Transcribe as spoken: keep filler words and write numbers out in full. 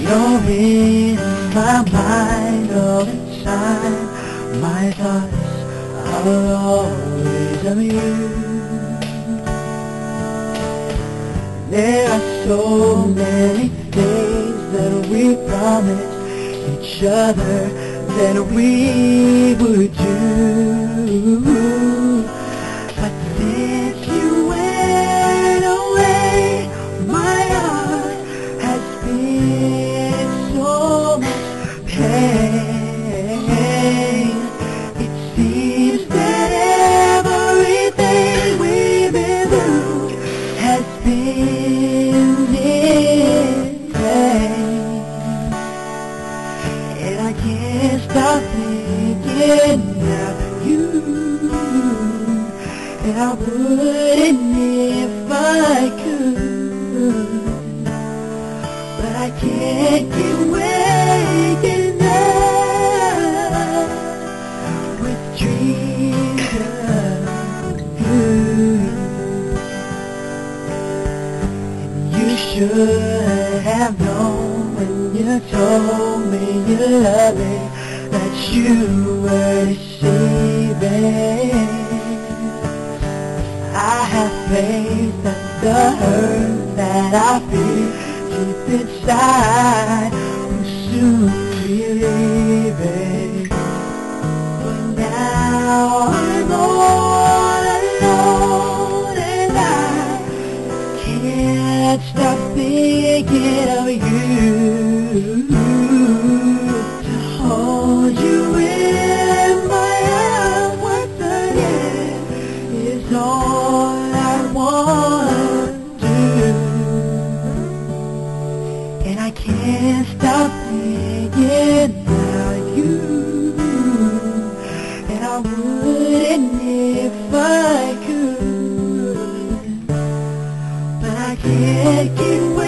You're in my mind all the time. My thoughts are always of you. There are so many things that we promised each other that we would do. But since you went away, my heart has been so much pain. It seems that everything we've been through has been in vain. And I can't stop thinking about you. And I wouldn't if I could, but I can't keep waking up with dreams of you. And you should have known when you told me you loved me that you were deceiving. I have faith that the hurt that I feel deep inside will soon be leaving. But now I'm all alone and I can't stop thinking of you. To hold you in my arms once again is all I want to do. And I can't stop thinking about you. And I wouldn't if I could, but I can't keep